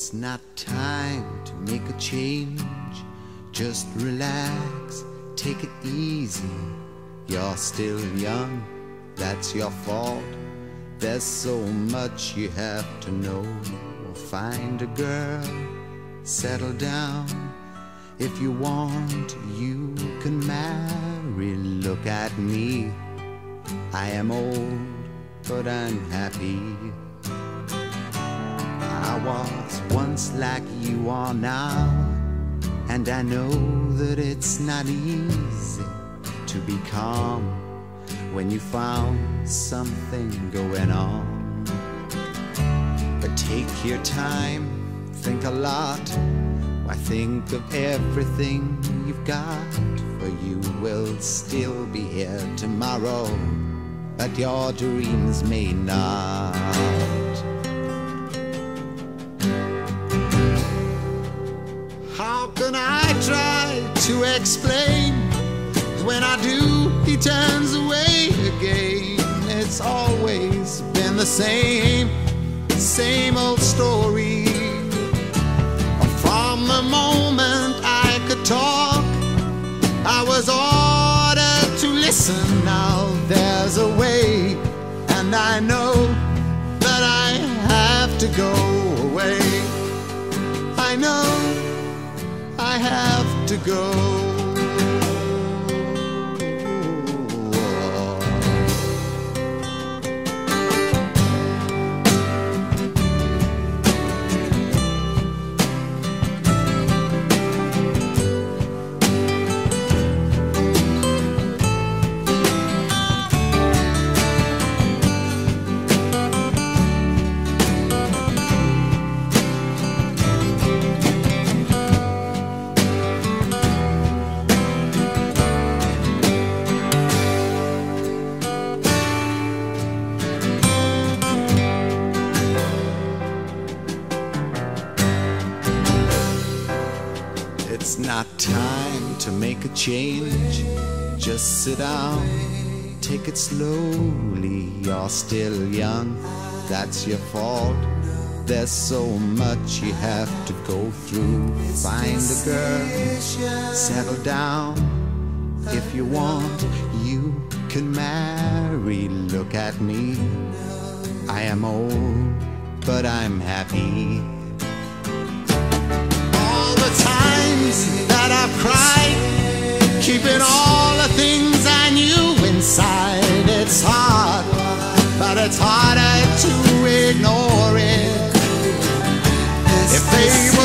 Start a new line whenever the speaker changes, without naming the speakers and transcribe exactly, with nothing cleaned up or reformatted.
It's not time to make a change. Just relax, take it easy. You're still young, that's your fault. There's so much you have to know. Find a girl, settle down. If you want, you can marry. Look at me, I am old, but I'm happy. I was once like you are now, and I know that it's not easy to be calm when you found something going on. But take your time, think a lot. Why, think of everything you've got, for you will still be here tomorrow, but your dreams may not. How can I try to explain? When I do, he turns away again. It's always been the same, same old story. From the moment I could talk, I was ordered to listen. Now there's a way, and I know that I have to go away. I know I have to go. It's not time to make a change. Just sit down, take it slowly. You're still young, that's your fault. There's so much you have to go through. Find a girl, settle down. If you want, you can marry. Look at me, I am old, but I'm happy. All the times that I've cried, keeping all the things I knew inside. It's hard, but it's harder to ignore it. If they